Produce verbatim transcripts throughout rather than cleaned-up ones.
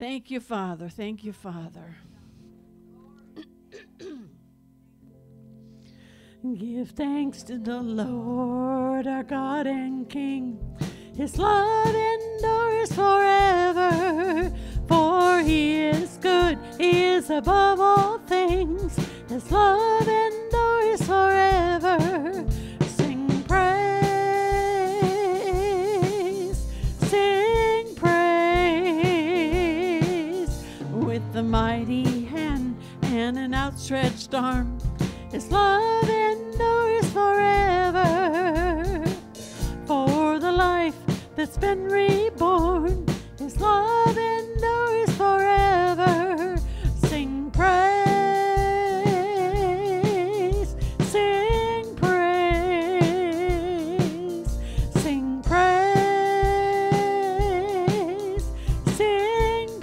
Thank you, Father. Thank you, Father. Give thanks to the Lord, our God and King. His love endures forever, for he is good, he is above all things. His love endures forever. Sing praise, sing praise, with the mighty hand and an outstretched arm. His love endures forever, for the life that's been reborn. His love endures forever. Sing praise, sing praise, sing praise, sing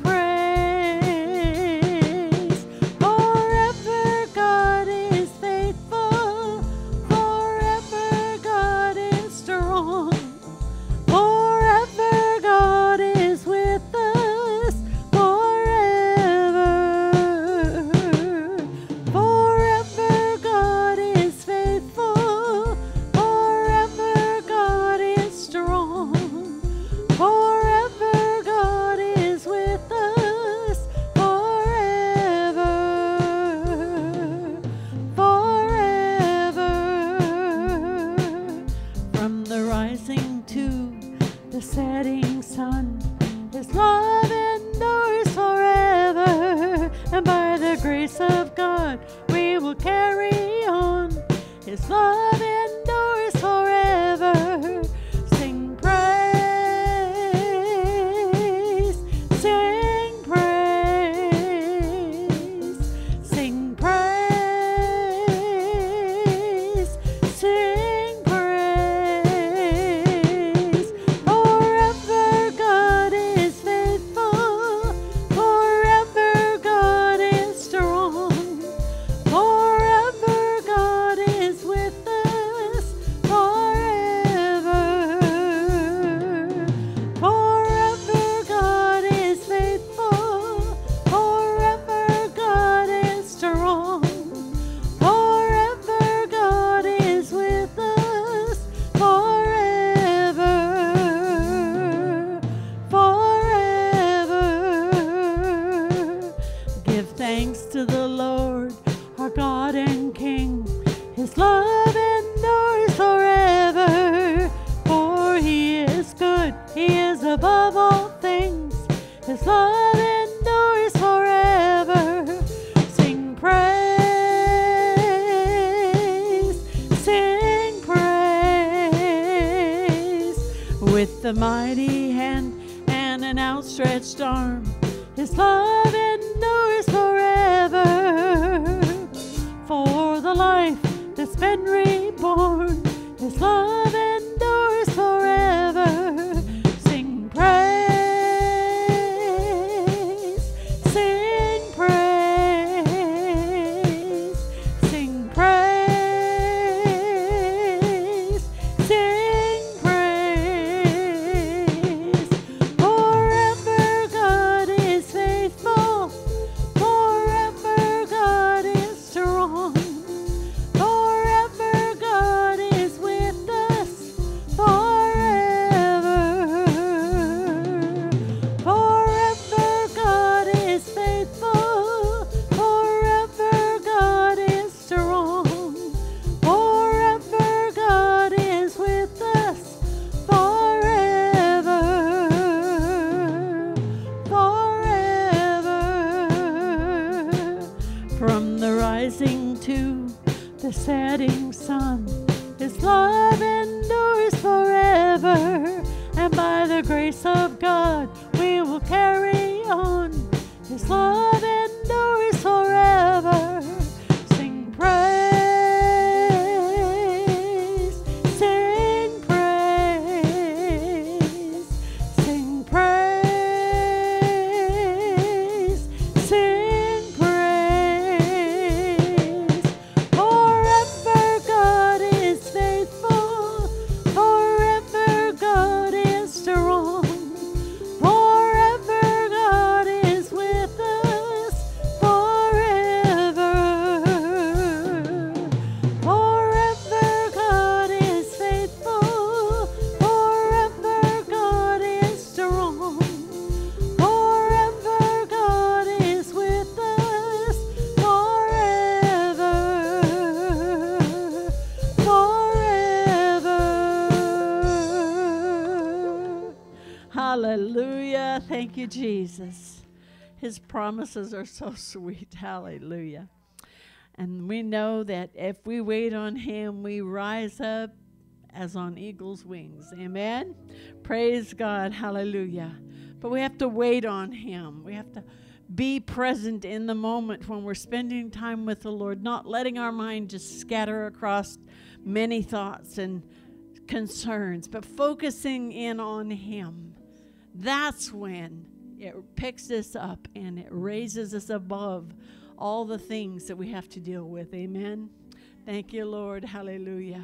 praise. Forever God is faithful, forever God is strong, forever God is with us, forever. Forever God is faithful, forever God is strong, forever God is with us, forever, forever. From the rising to the setting sun, his love endures forever, and by the grace of God we will carry on. His love endures forever. Sing praise, sing praise, sing praise, sing praise. Forever God is faithful, forever God is strong, forever God is with us, forever. Forever God is faithful, forever God is strong, forever God is with us, forever, forever. Give thanks to the Lord, our God and King. His love endures forever, for he is good, he is above all things. His love endures forever. Sing praise, sing praise, with the mighty hand and an outstretched arm. His love endures forever, for the life that's been reborn. His love endures forever. Sing praise, sing praise, sing praise, sing praise. Forever God is faithful, forever God is strong, forever God is with us, forever. Forever God is faithful, forever God is strong, forever God is with us, forever, forever. From the rising to the setting sun, his love endures forever, and by the grace of God we will carry on. His love endures forever. Sing praise, sing praise, sing praise, sing praise. Forever God is faithful, forever God is strong, forever God is you, Jesus. His promises are so sweet. Hallelujah. And we know that if we wait on him, we rise up as on eagle's wings. Amen. Praise God. Hallelujah. But we have to wait on him. We have to be present in the moment when we're spending time with the Lord, not letting our mind just scatter across many thoughts and concerns, but focusing in on him. That's when it picks us up and it raises us above all the things that we have to deal with. Amen. Thank you, Lord. Hallelujah.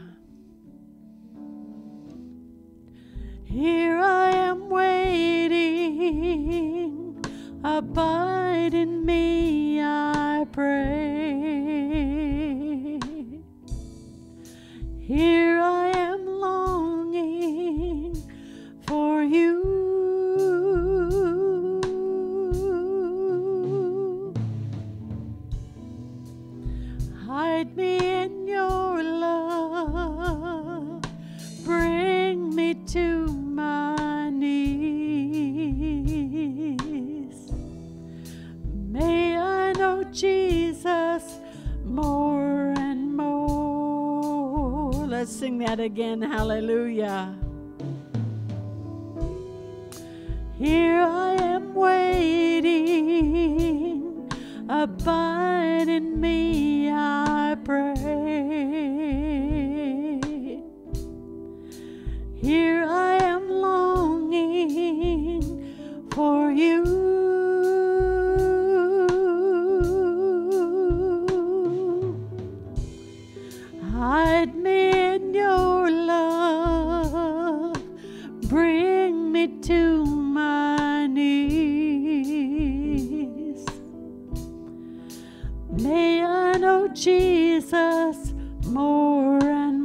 Here I am waiting, abide in me, I pray. Here I am longing for you. Hide me in your love, bring me to my knees. May I know Jesus more and more. Let's sing that again. Hallelujah. Here I am waiting, abide in me, I pray. Here I am longing for you. Hide me in your love, bring me to my knees. May I know Jesus more and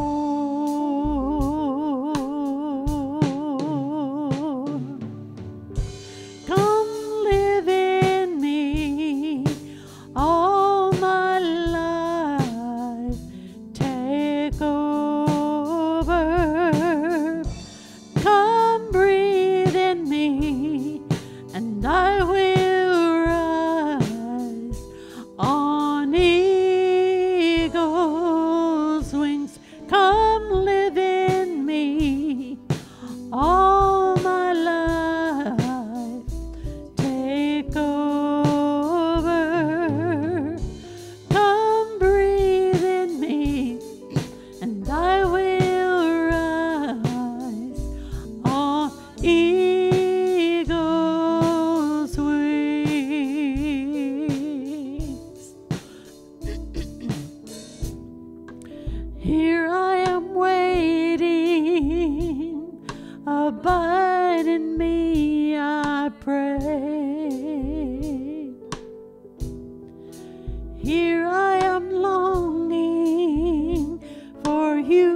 more. Come live in me all my life. Take over. Come breathe in me and I will rise on eagle's wings. Come live in me all my life. Take over. Come breathe in me and I will rise on eagle's wings. Here I am waiting, abide in me, I pray. Here I am longing for you.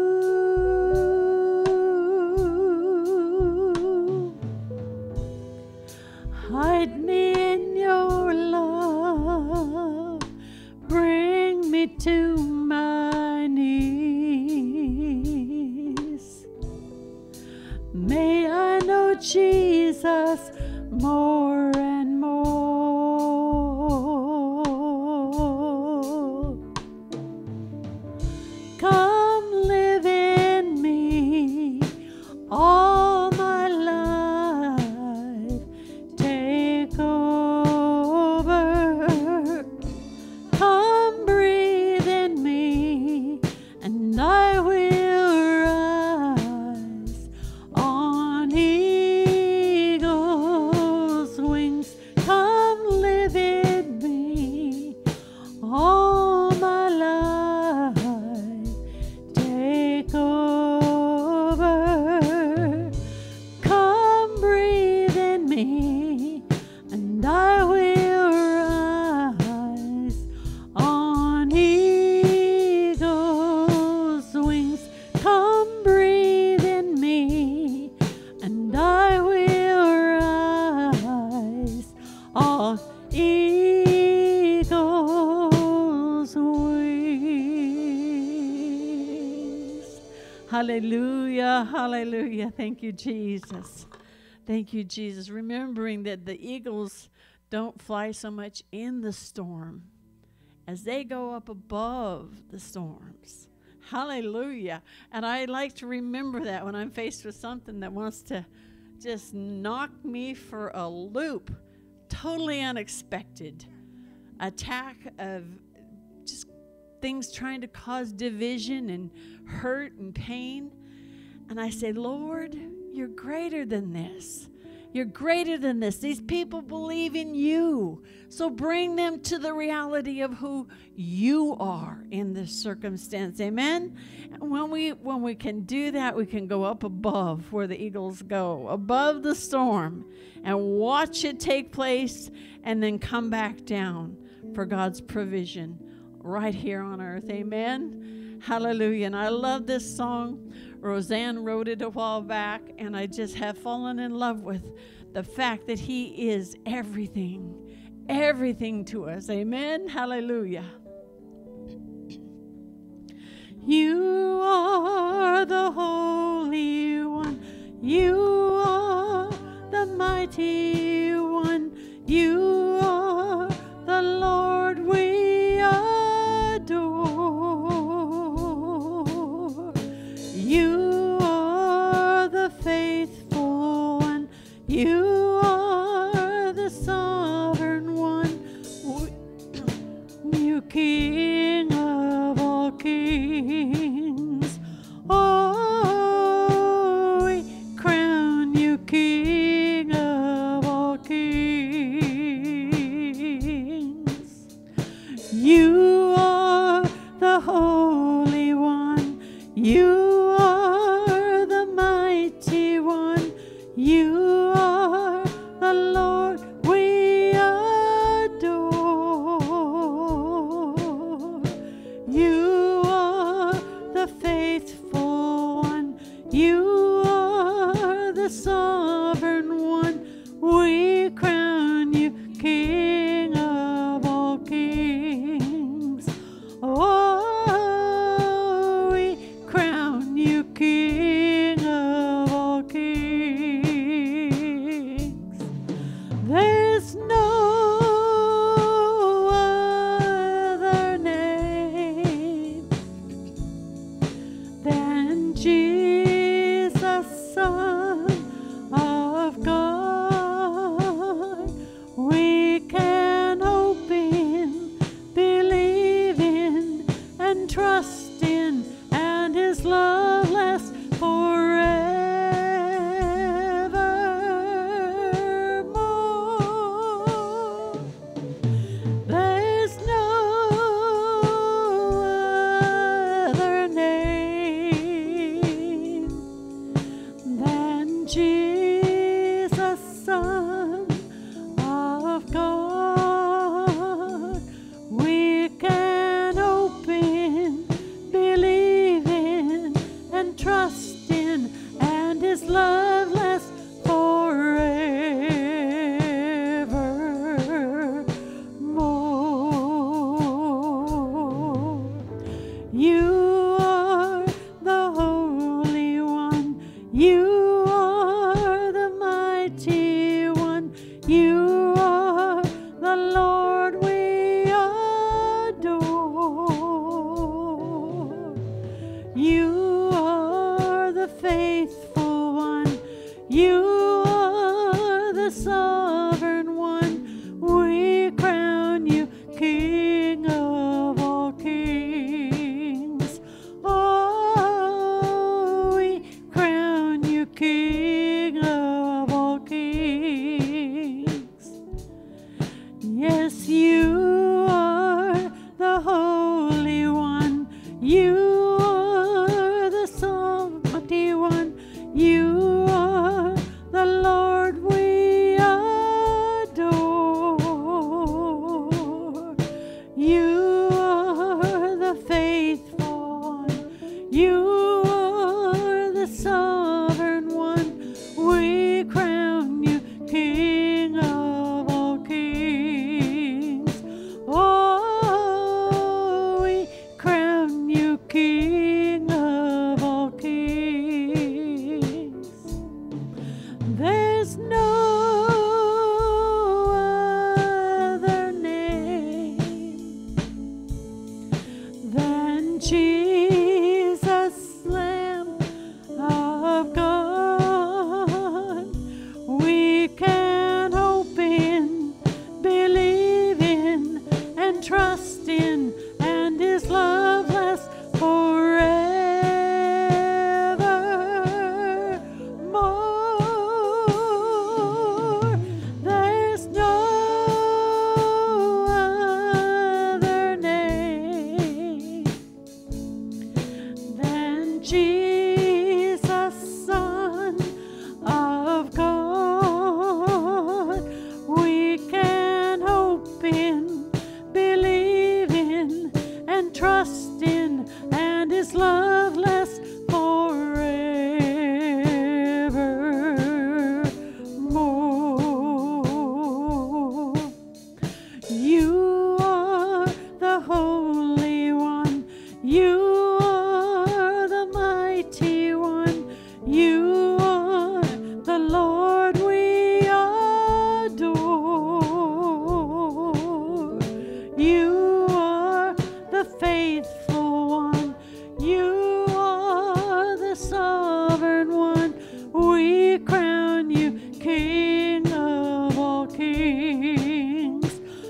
Hide me in your love, bring me to my knees. May I know Jesus more and more. Come live in me all my life. Take over. Come breathe in me and I will rise on eagle's wings. Come live in me all my life. Take over. Come breathe in me and I will rise on eagle's wings. Come breathe in me and I will rise on eagle's wings. Hallelujah, hallelujah. Thank you, Jesus. Thank you, Jesus. Remembering that the eagles don't fly so much in the storm as they go up above the storms. Hallelujah. And I like to remember that when I'm faced with something that wants to just knock me for a loop, totally unexpected attack of just things trying to cause division and hurt and pain. And I say, Lord, you're greater than this. You're greater than this. These people believe in you. So bring them to the reality of who you are in this circumstance. Amen? And when we when we can do that, we can go up above where the eagles go, above the storm, and watch it take place, and then come back down for God's provision right here on earth. Amen? Hallelujah. And I love this song. Roseanne wrote it a while back, and I just have fallen in love with the fact that he is everything, everything to us. Amen? Hallelujah. You are the Holy One. You are the Mighty One. You are the Lord we adore. You are the faithful one. You are the sovereign one. You King of all kings. Oh, we crown you King of all kings. You are the Holy One. You You are the Lord we adore. You are the faithful one. You are the sovereign one. We crown you King of all kings. Oh, we crown you King of all kings. There's no other name than Jesus, Son of God. We can hope in, believe in, and trust in, and His love lasts forever. King of all kings.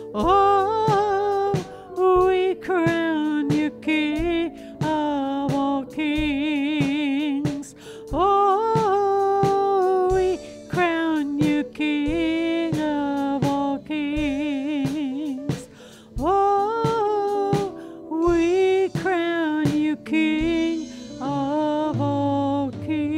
Oh, we crown you King of all kings. Oh, we crown you King of all kings. Oh, we crown you King of all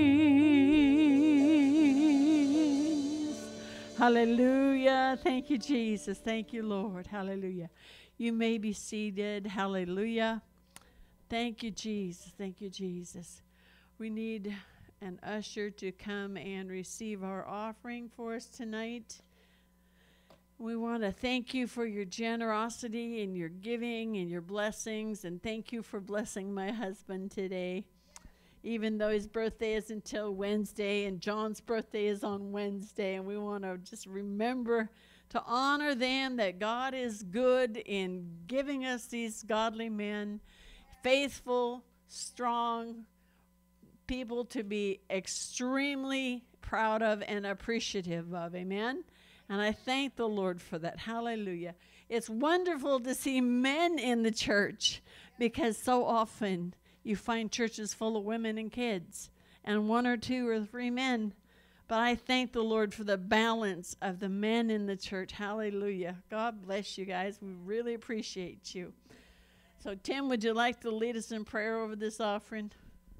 kings. Hallelujah. Thank you, Jesus. Thank you, Lord. Hallelujah. You may be seated. Hallelujah. Thank you, Jesus. Thank you, Jesus. We need an usher to come and receive our offering for us tonight. We want to thank you for your generosity and your giving and your blessings, and thank you for blessing my husband today. Even though his birthday is until Wednesday and John's birthday is on Wednesday, and we want to just remember to honor them, that God is good in giving us these godly men, faithful, strong people to be extremely proud of and appreciative of. Amen? And I thank the Lord for that. Hallelujah. It's wonderful to see men in the church, because so often you find churches full of women and kids and one or two or three men. But I thank the Lord for the balance of the men in the church. Hallelujah. God bless you guys. We really appreciate you. So, Tim, would you like to lead us in prayer over this offering?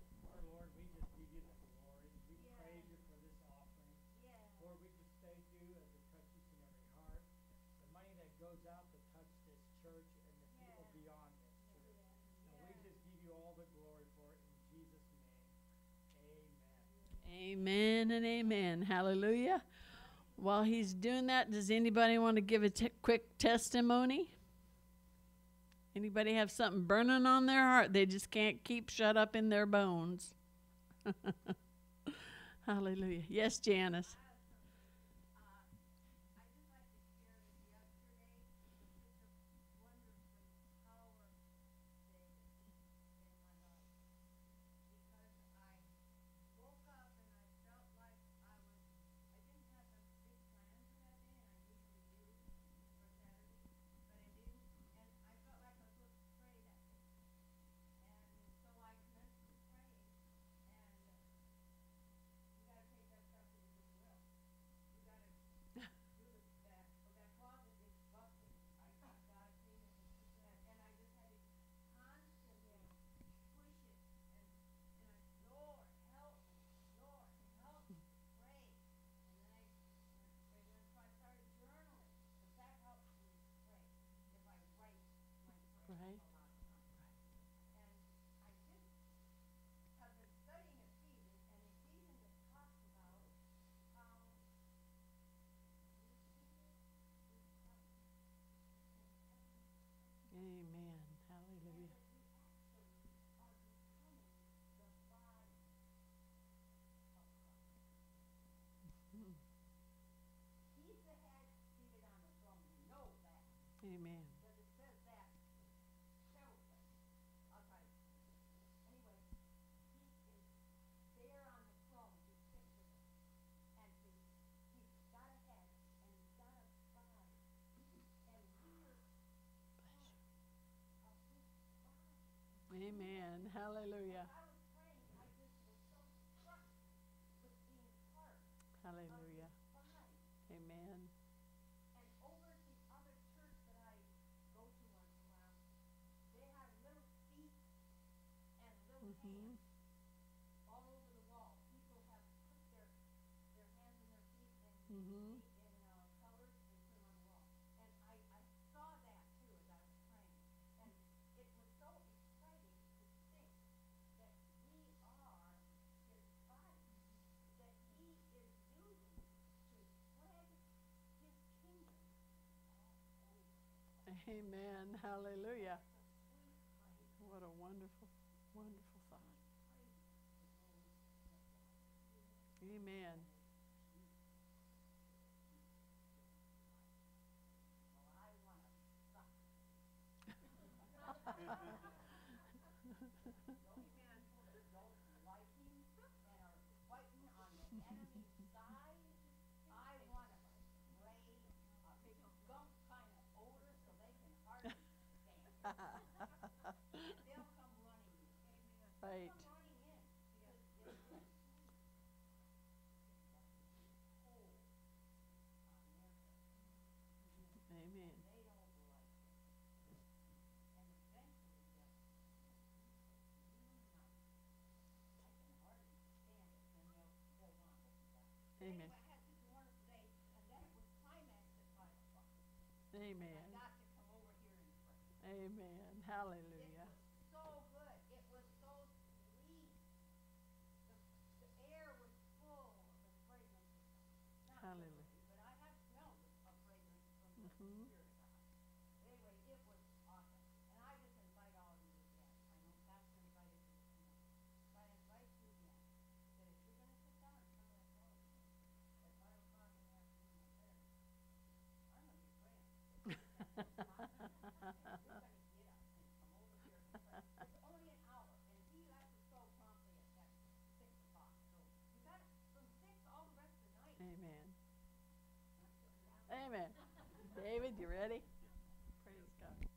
Amen and amen. Hallelujah. While he's doing that, does anybody want to give a t- quick testimony? Anybody have something burning on their heart they just can't keep shut up in their bones? Hallelujah. Yes, Janice. Right. Amen. Hallelujah. Mm. Amen. Amen. Hallelujah. Hallelujah. Amen. Mm-hmm. Mm-hmm. Amen. Hallelujah. What a wonderful, wonderful thought. Amen. Right. Amen. Amen. Amen. Amen. Hallelujah. Hallelujah. Mm-hmm. Amen. Amen. David, you ready? Praise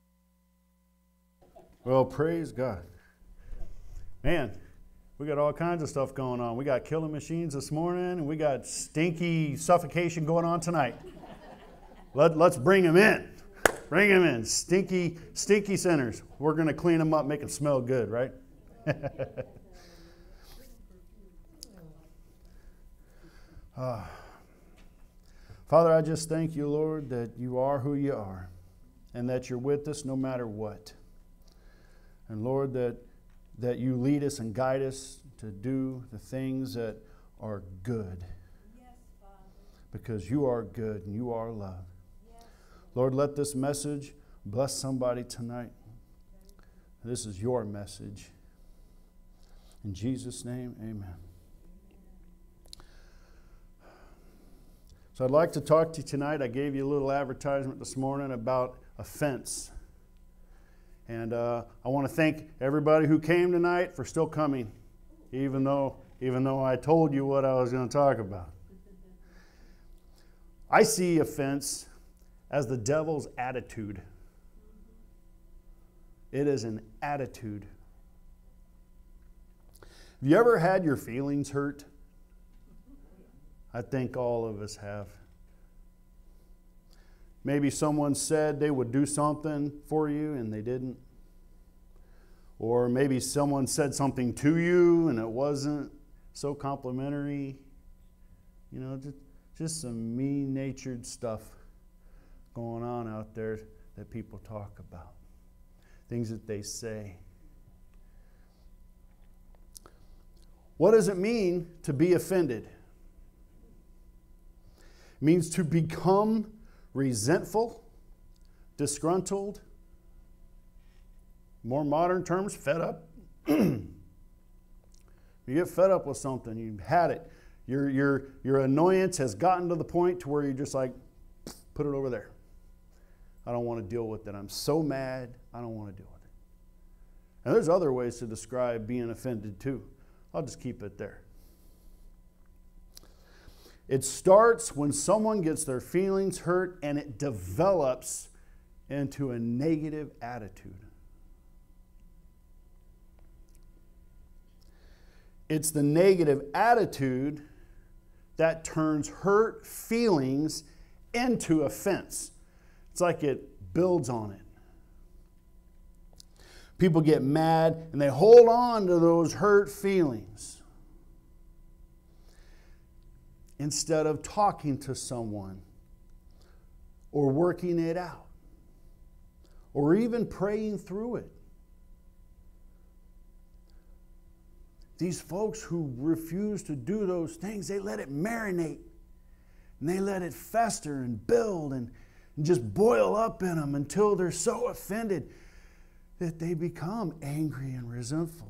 God. Well, praise God. Man, we got all kinds of stuff going on. We got killing machines this morning, and we got stinky suffocation going on tonight. Let, let's bring them in. Bring them in. Stinky, stinky sinners. We're going to clean them up, make them smell good, right? uh, Father, I just thank you, Lord, that you are who you are, and that you're with us no matter what. And Lord, that, that you lead us and guide us to do the things that are good. Yes, Father. Because you are good and you are love. Yes. Lord, let this message bless somebody tonight. This is your message. In Jesus' name, amen. So I'd like to talk to you tonight. I gave you a little advertisement this morning about offense. And uh, I want to thank everybody who came tonight for still coming, even though, even though I told you what I was going to talk about. I see offense as the devil's attitude. It is an attitude. Have you ever had your feelings hurt? I think all of us have. Maybe someone said they would do something for you and they didn't. Or maybe someone said something to you and it wasn't so complimentary. You know, just, just some mean-natured stuff going on out there that people talk about. Things that they say. What does it mean to be offended? It means to become resentful, disgruntled, more modern terms, fed up. You get fed up with something, you've had it. Your, your, your annoyance has gotten to the point to where you're just like, put it over there. I don't want to deal with it. I'm so mad, I don't want to deal with it. And there's other ways to describe being offended too. I'll just keep it there. It starts when someone gets their feelings hurt and it develops into a negative attitude. It's the negative attitude that turns hurt feelings into offense. It's like it builds on it. People get mad and they hold on to those hurt feelings instead of talking to someone or working it out or even praying through it. These folks who refuse to do those things, they let it marinate and they let it fester and build and, and just boil up in them until they're so offended that they become angry and resentful.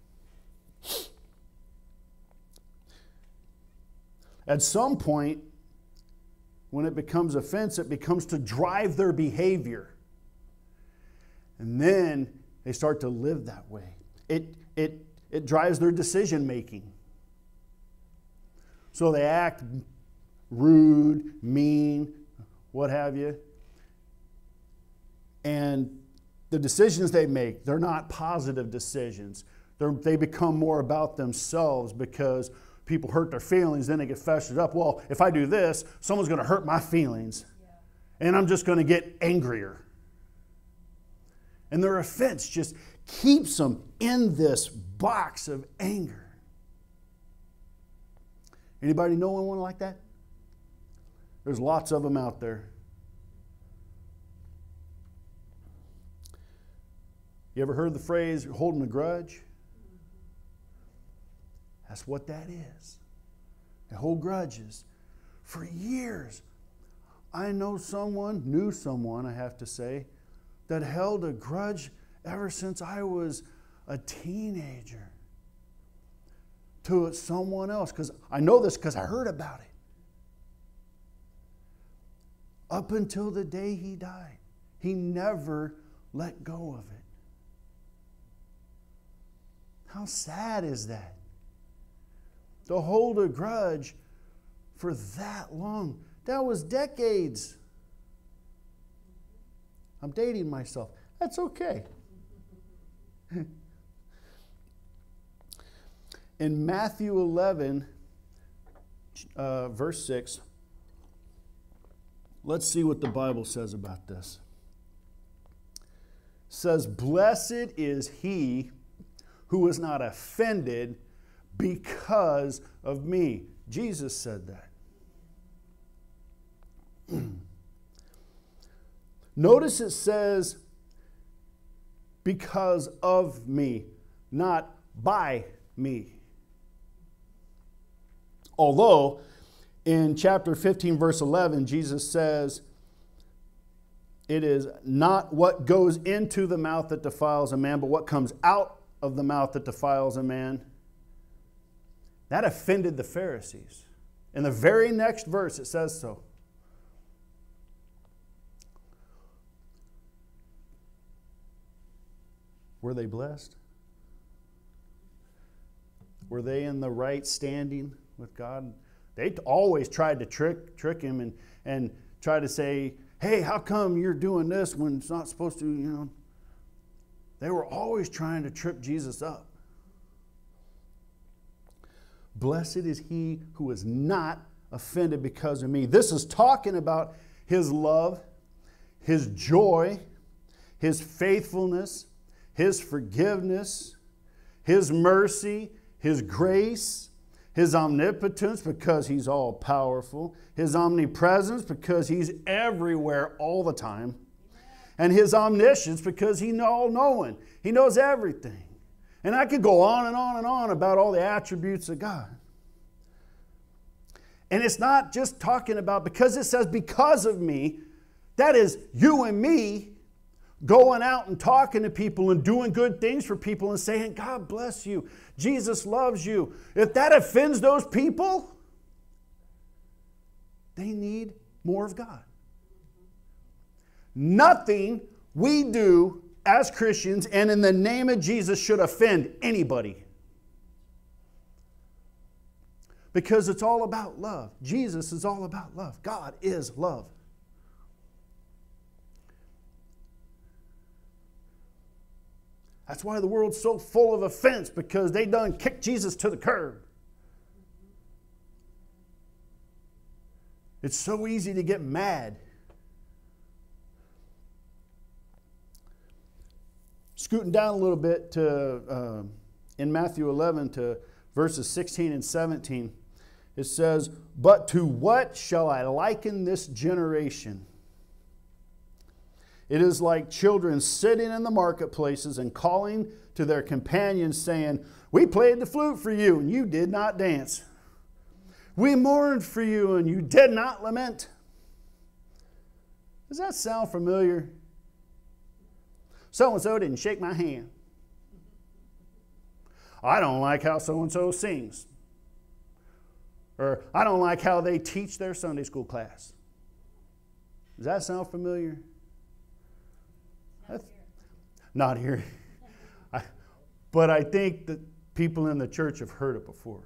At some point, when it becomes offense, it becomes to drive their behavior. And then they start to live that way. It, it, it drives their decision making. So they act rude, mean, what have you. And the decisions they make, they're not positive decisions. They're, they become more about themselves because people hurt their feelings, then they get festered up. Well, if I do this, someone's going to hurt my feelings, yeah. and I'm just going to get angrier. And their offense just keeps them in this box of anger. Anybody know anyone like that? There's lots of them out there. You ever heard the phrase, holding a grudge? That's what that is. They hold grudges. For years, I know someone, knew someone, I have to say, that held a grudge ever since I was a teenager to someone else. Because I know this because I heard about it. Up until the day he died, he never let go of it. How sad is that? To hold a grudge for that long. That was decades. I'm dating myself. That's okay. In Matthew eleven, uh, verse six, let's see what the Bible says about this. It says, "Blessed is he who is not offended because of me." Jesus said that. Notice it says, because of me, not by me. Although, in chapter fifteen, verse eleven, Jesus says, it is not what goes into the mouth that defiles a man, but what comes out of the mouth that defiles a man. That offended the Pharisees. In the very next verse, it says so. Were they blessed? Were they in the right standing with God? They always tried to trick trick him and, and try to say, hey, how come you're doing this when it's not supposed to, you know? They were always trying to trip Jesus up. Blessed is he who is not offended because of me. This is talking about his love, his joy, his faithfulness, his forgiveness, his mercy, his grace, his omnipotence because he's all powerful, his omnipresence because he's everywhere all the time, and his omniscience because he's all-knowing. He knows everything. And I could go on and on and on about all the attributes of God. And it's not just talking about, because it says because of me, that is you and me going out and talking to people and doing good things for people and saying, God bless you, Jesus loves you. If that offends those people, they need more of God. Nothing we do as Christians and in the name of Jesus should offend anybody. Because it's all about love. Jesus is all about love. God is love. That's why the world's so full of offense, because they done kicked Jesus to the curb. It's so easy to get mad. Scooting down a little bit to uh, in Matthew eleven to verses sixteen and seventeen, it says, "But to what shall I liken this generation? It is like children sitting in the marketplaces and calling to their companions, saying, we played the flute for you, and you did not dance. We mourned for you, and you did not lament." Does that sound familiar? So-and-so didn't shake my hand. I don't like how so-and-so sings. Or I don't like how they teach their Sunday school class. Does that sound familiar? Not here. Not here. I, but I think that people in the church have heard it before.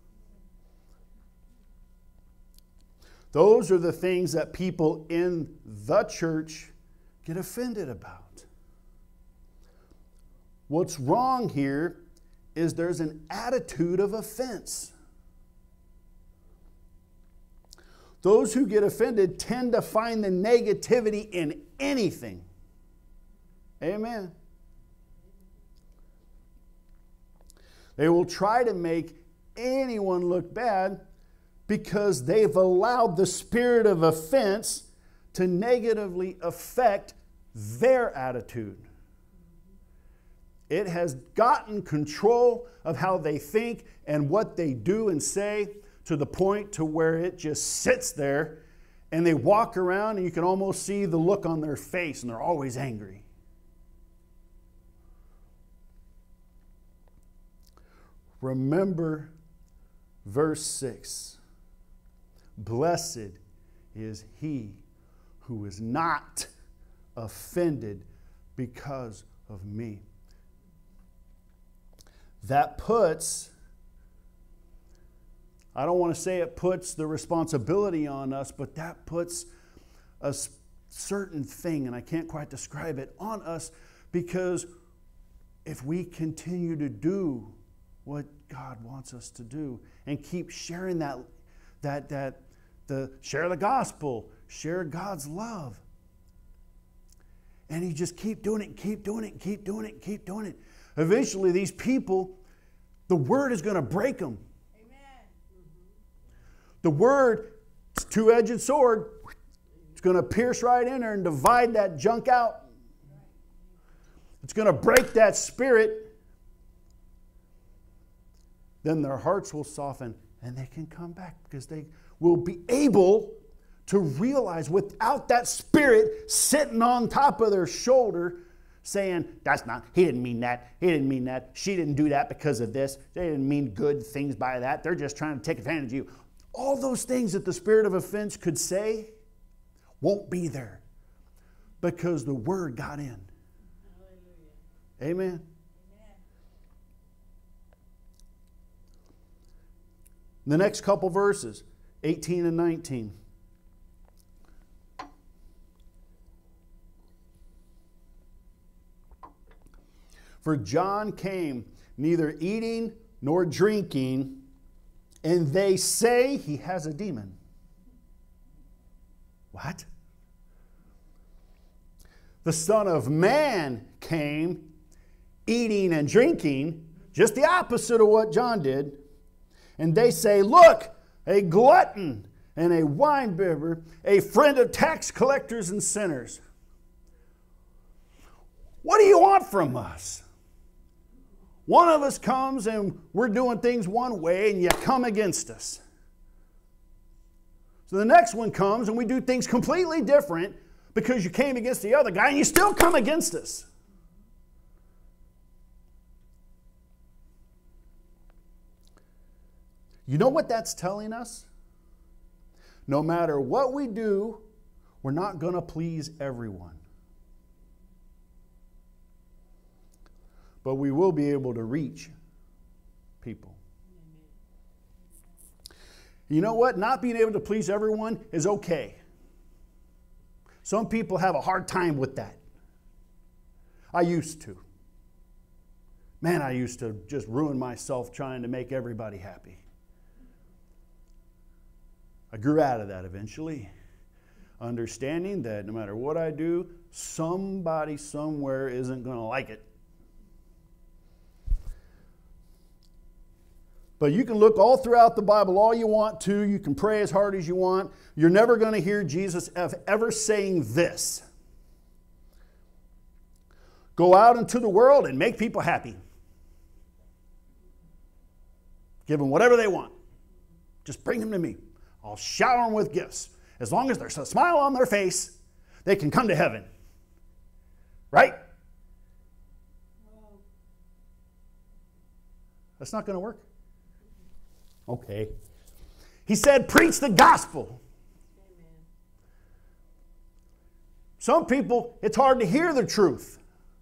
Those are the things that people in the church get offended about. What's wrong here is there's an attitude of offense. Those who get offended tend to find the negativity in anything. Amen. They will try to make anyone look bad because they've allowed the spirit of offense to negatively affect their attitude. It has gotten control of how they think and what they do and say, to the point to where it just sits there and they walk around and you can almost see the look on their face and they're always angry. Remember verse six. Blessed is he who is not offended because of me. That puts, I don't want to say it puts the responsibility on us, but that puts a certain thing, and I can't quite describe it, on us, because if we continue to do what God wants us to do and keep sharing that, that, that, the share the gospel, share God's love, and you just keep doing it, keep doing it, keep doing it, keep doing it. Eventually, these people, the word is going to break them. Amen. The word, it's a two-edged sword. It's going to pierce right in there and divide that junk out. It's going to break that spirit. Then their hearts will soften and they can come back because they will be able to realize without that spirit sitting on top of their shoulder saying, that's not, he didn't mean that, he didn't mean that, she didn't do that because of this, they didn't mean good things by that, they're just trying to take advantage of you. All those things that the spirit of offense could say won't be there because the word got in. Hallelujah. Amen. Amen. The next couple verses, eighteen and nineteen. For John came neither eating nor drinking, and they say he has a demon. What? The Son of Man came eating and drinking, just the opposite of what John did. And they say, look, a glutton and a winebibber, a friend of tax collectors and sinners. What do you want from us? One of us comes and we're doing things one way and you come against us. So the next one comes and we do things completely different because you came against the other guy and you still come against us. You know what that's telling us? No matter what we do, we're not going to please everyone. But we will be able to reach people. You know what? Not being able to please everyone is okay. Some people have a hard time with that. I used to. Man, I used to just ruin myself trying to make everybody happy. I grew out of that eventually, understanding that no matter what I do, somebody somewhere isn't going to like it. But you can look all throughout the Bible all you want to. You can pray as hard as you want. You're never going to hear Jesus ever saying this. Go out into the world and make people happy. Give them whatever they want. Just bring them to me. I'll shower them with gifts. As long as there's a smile on their face, they can come to heaven. Right? That's not going to work. Okay. He said, preach the gospel. Amen. Some people, it's hard to hear the truth.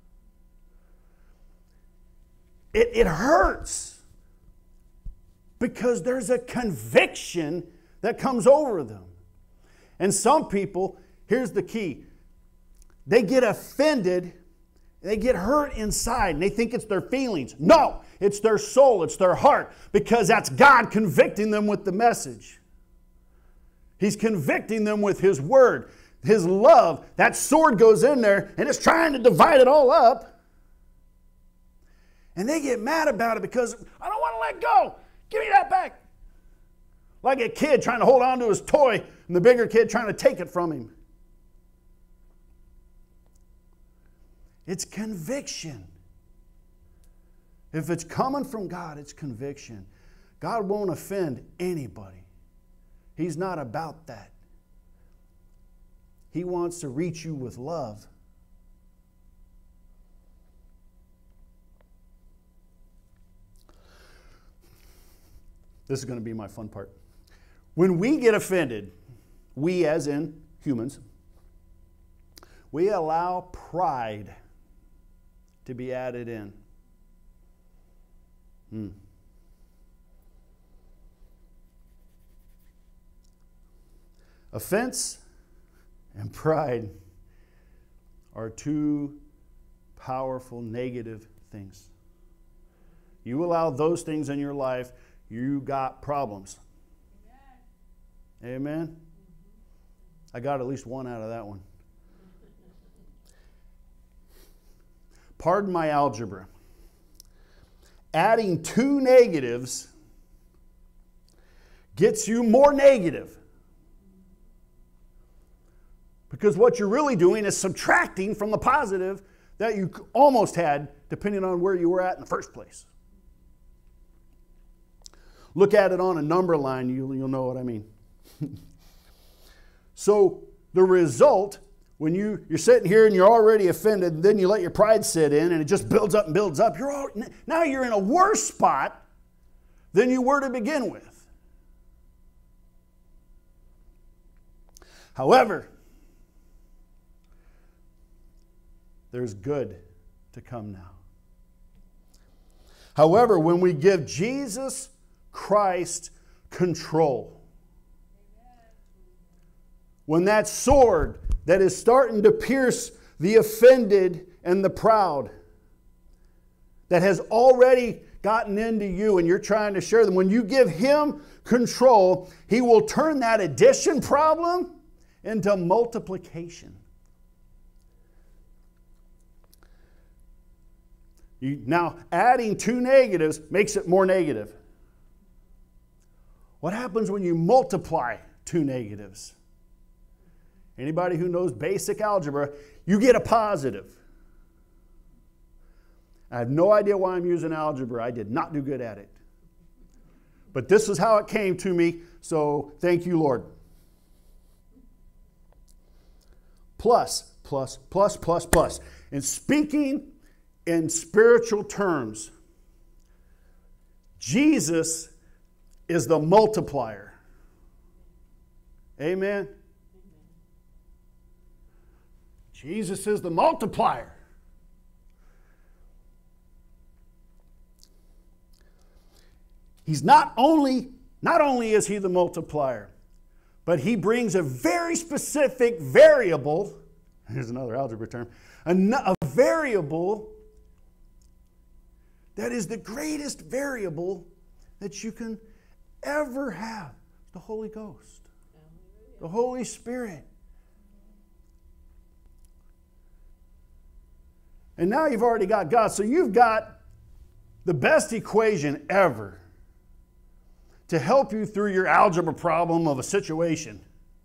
It, it hurts because there's a conviction that comes over them. And some people, here's the key, they get offended They get hurt inside and they think it's their feelings. No, it's their soul, it's their heart, because that's God convicting them with the message. He's convicting them with His word, His love. That sword goes in there and it's trying to divide it all up. And they get mad about it because I don't want to let go. Give me that back. Like a kid trying to hold on to his toy and the bigger kid trying to take it from him. It's conviction. If it's coming from God, it's conviction. God won't offend anybody. He's not about that. He wants to reach you with love. This is going to be my fun part. When we get offended, we as in humans, we allow pride to be added in. Hmm. Offense and pride are two powerful negative things. You allow those things in your life, you got problems. Amen? Amen? Mm-hmm. I got at least one out of that one. Pardon my algebra. Adding two negatives gets you more negative. Because what you're really doing is subtracting from the positive that you almost had, depending on where you were at in the first place. Look at it on a number line, you'll, you'll know what I mean. So the result, when you, you're sitting here and you're already offended, and then you let your pride sit in and it just builds up and builds up, you're all, now you're in a worse spot than you were to begin with. However, there's good to come now. However, when we give Jesus Christ control, when that sword that is starting to pierce the offended and the proud, that has already gotten into you and you're trying to share them, when you give Him control, He will turn that addition problem into multiplication. You, now, adding two negatives makes it more negative. What happens when you multiply two negatives? Anybody who knows basic algebra, you get a positive. I have no idea why I'm using algebra. I did not do good at it. But this is how it came to me, so thank you, Lord. Plus, plus, plus, plus, plus. And speaking in spiritual terms, Jesus is the multiplier. Amen? Jesus is the multiplier. He's not only, not only is He the multiplier, but He brings a very specific variable, here's another algebra term, a, a variable that is the greatest variable that you can ever have, the Holy Ghost, the Holy Spirit. And now you've already got God, so you've got the best equation ever to help you through your algebra problem of a situation.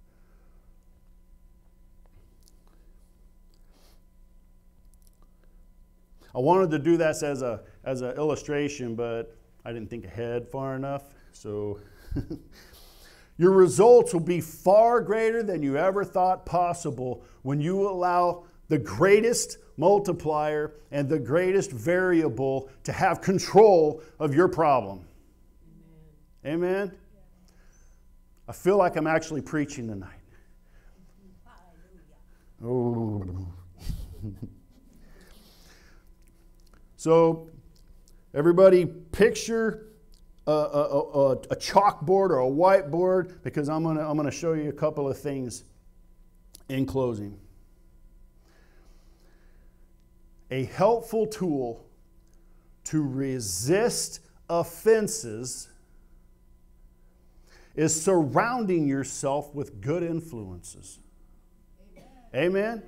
I wanted to do this as a as an illustration, but I didn't think ahead far enough. So your results will be far greater than you ever thought possible when you allow the greatest multiplier and the greatest variable to have control of your problem. Amen? Amen? I feel like I'm actually preaching tonight. Oh. So, everybody picture a, a, a, a chalkboard or a whiteboard, because I'm going to I'm going to show you a couple of things in closing. A helpful tool to resist offenses is surrounding yourself with good influences. Amen? Amen?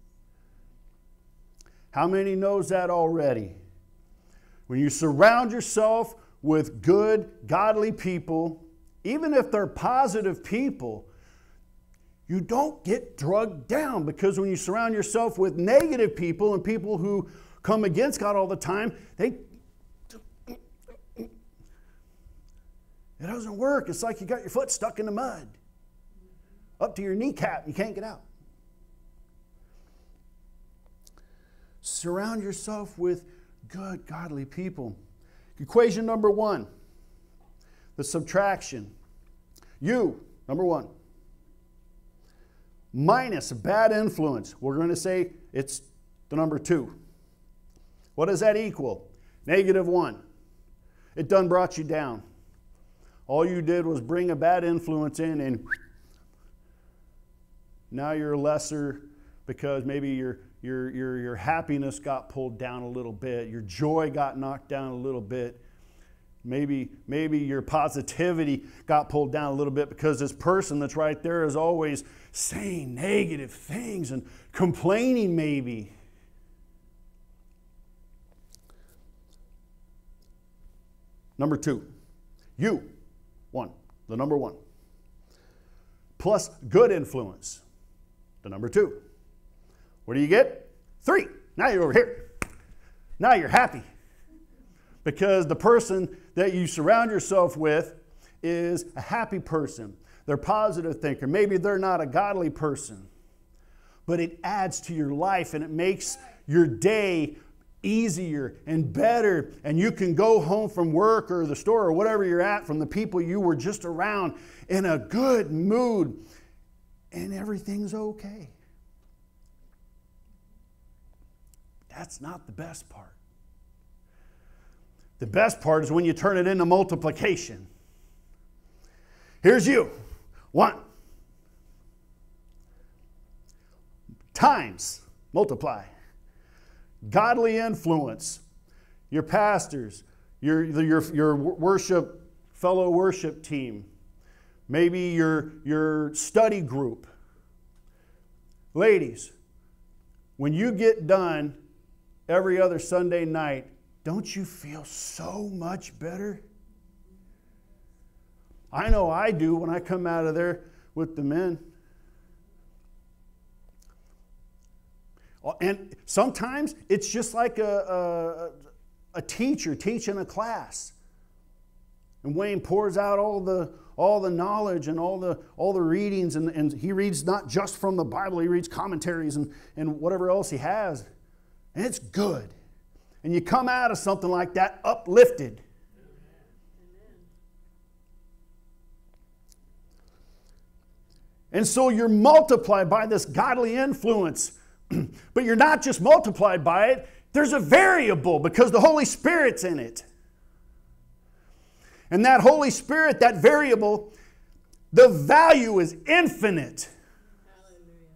How many knows that already? When you surround yourself with good, godly people, even if they're positive people, you don't get drugged down, because when you surround yourself with negative people and people who come against God all the time, they it doesn't work. It's like you got your foot stuck in the mud, up to your kneecap, you can't get out. Surround yourself with good, godly people. Equation number one, the subtraction. You, number one, minus a bad influence. We're going to say it's the number two. What does that equal? Negative one. It done brought you down. All you did was bring a bad influence in, and now you're lesser because maybe your, your, your, your happiness got pulled down a little bit. Your joy got knocked down a little bit. Maybe, maybe your positivity got pulled down a little bit because this person that's right there is always saying negative things and complaining maybe. Number two, you, one, the number one. Plus good influence, the number two. What do you get? Three. Now you're over here. Now you're happy. Because the person that you surround yourself with is a happy person. They're a positive thinker. Maybe they're not a godly person. But it adds to your life and it makes your day easier and better. And you can go home from work or the store or whatever you're at from the people you were just around in a good mood. And everything's okay. That's not the best part. The best part is when you turn it into multiplication. Here's you. One. Times. Multiply. Godly influence. Your pastors. Your, your, your worship, fellow worship team. Maybe your, your study group. Ladies, when you get done every other Sunday night, don't you feel so much better? I know I do when I come out of there with the men. And sometimes it's just like a, a, a teacher teaching a class. And Wayne pours out all the, all the knowledge and all the, all the readings. And, and he reads not just from the Bible, he reads commentaries and, and whatever else he has. And it's good. And you come out of something like that uplifted. And so you're multiplied by this godly influence. But you're not just multiplied by it. There's a variable because the Holy Spirit's in it. And that Holy Spirit, that variable, the value is infinite. Hallelujah.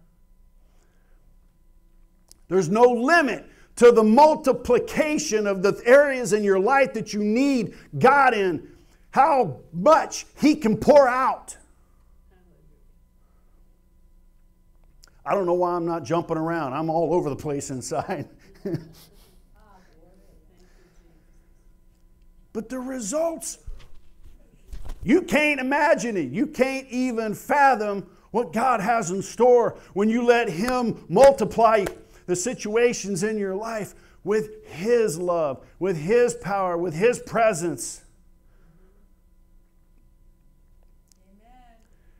There's no limit to the multiplication of the areas in your life that you need God in, how much He can pour out. I don't know why I'm not jumping around. I'm all over the place inside. But the results, you can't imagine it. You can't even fathom what God has in store when you let Him multiply the situations in your life with His love, with His power, with His presence. Amen.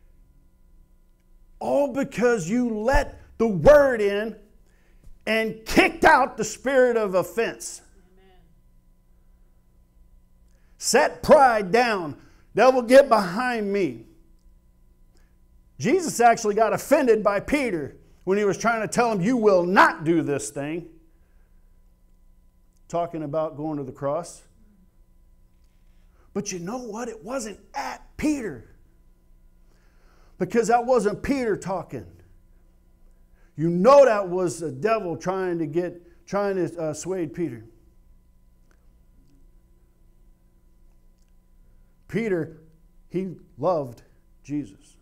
All because you let the Word in and kicked out the spirit of offense. Amen. Set pride down. Devil, get behind me. Jesus actually got offended by Peter when he was trying to tell him, you will not do this thing. Talking about going to the cross. But you know what? It wasn't at Peter. Because that wasn't Peter talking. You know that was the devil trying to get trying to uh, sway Peter. Peter, he loved Jesus.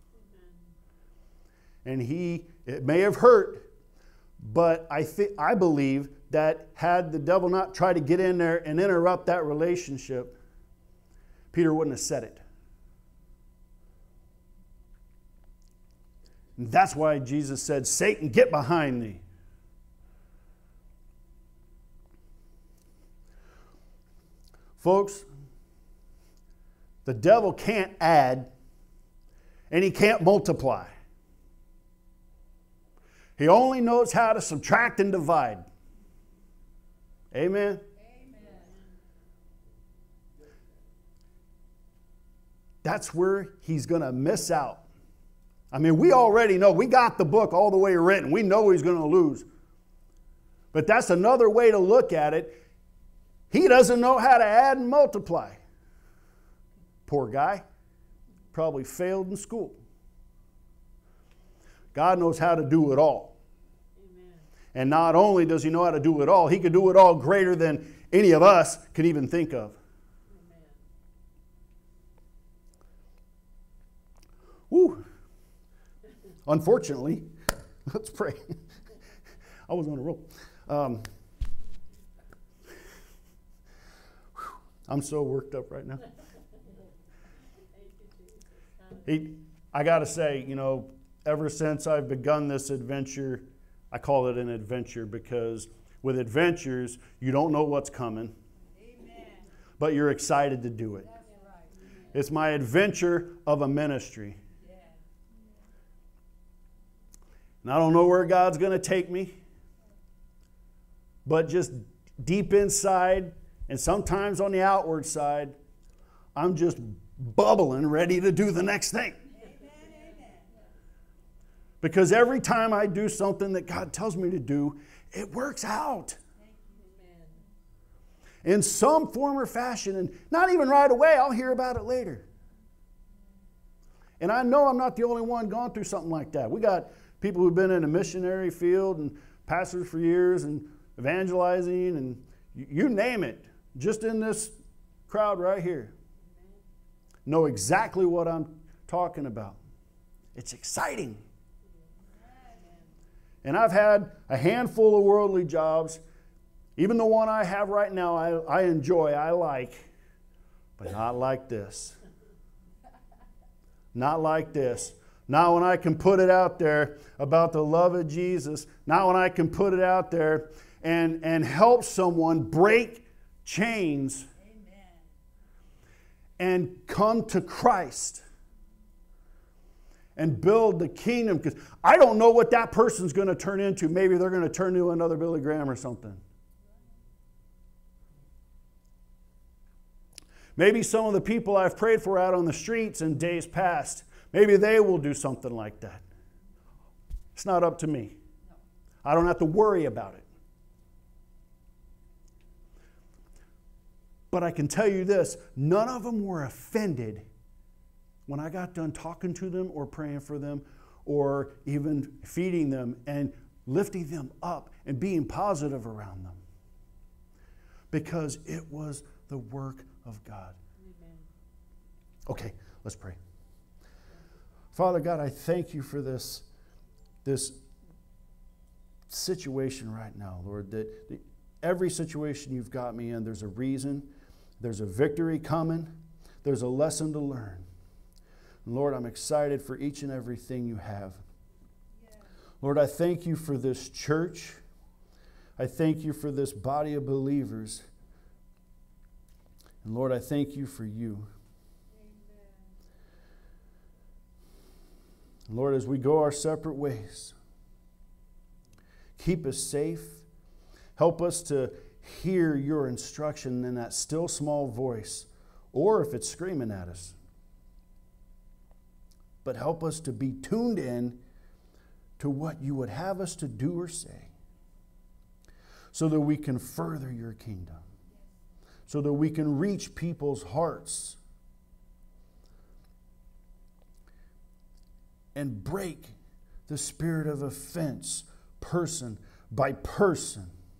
And he, it may have hurt, but I think I believe that had the devil not tried to get in there and interrupt that relationship, Peter wouldn't have said it. And that's why Jesus said, Satan, get behind thee. Folks, the devil can't add and he can't multiply. He only knows how to subtract and divide. Amen? Amen. That's where he's going to miss out. I mean, we already know. We got the book all the way written. We know he's going to lose. But that's another way to look at it. He doesn't know how to add and multiply. Poor guy. Probably failed in school. God knows how to do it all. Amen. And not only does he know how to do it all, he could do it all greater than any of us could even think of. Amen. Woo. Unfortunately, let's pray. I was on a roll. Um, I'm so worked up right now. He, I got to say, you know, ever since I've begun this adventure, I call it an adventure because with adventures, you don't know what's coming, Amen. But you're excited to do it. That's right. It's my adventure of a ministry. Yeah. And I don't know where God's going to take me, but just deep inside and sometimes on the outward side, I'm just bubbling, ready to do the next thing. Because every time I do something that God tells me to do, it works out. In some form or fashion, and not even right away, I'll hear about it later. And I know I'm not the only one going through something like that. We got people who've been in a missionary field and pastors for years and evangelizing and you name it, just in this crowd right here. Know exactly what I'm talking about. It's exciting. And I've had a handful of worldly jobs. Even the one I have right now, I, I enjoy, I like, but not like this. Not like this. Not when I can put it out there about the love of Jesus. Not when I can put it out there and, and help someone break chains and come to Christ and build the kingdom. Because I don't know what that person's going to turn into. Maybe they're going to turn into another Billy Graham or something. Maybe some of the people I've prayed for out on the streets in days past, maybe they will do something like that. It's not up to me. I don't have to worry about it. But I can tell you this, none of them were offended when I got done talking to them or praying for them or even feeding them and lifting them up and being positive around them. Because it was the work of God. Amen. Okay, let's pray. Father God, I thank you for this, this situation right now, Lord, that the, every situation you've got me in, there's a reason. There's a victory coming. There's a lesson to learn. And Lord, I'm excited for each and everything you have. Yeah. Lord, I thank you for this church. I thank you for this body of believers. And Lord, I thank you for you. Amen. And Lord, as we go our separate ways, keep us safe. Help us to hear your instruction in that still small voice, or if it's screaming at us. But help us to be tuned in to what you would have us to do or say, so that we can further your kingdom, so that we can reach people's hearts and break the spirit of offense person by person.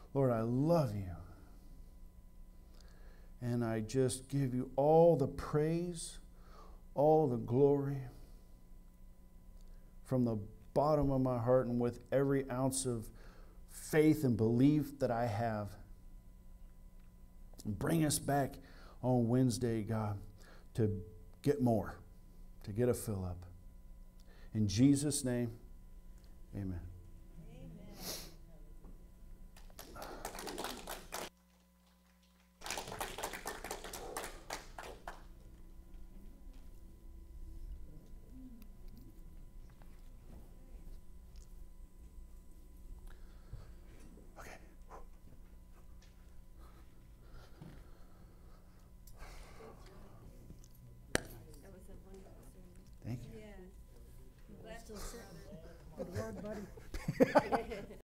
Lord, I love you. And I just give you all the praise, all the glory from the bottom of my heart and with every ounce of faith and belief that I have. Bring us back on Wednesday, God, to get more, to get a fill up. In Jesus' name, amen. Thank you. Good word, buddy.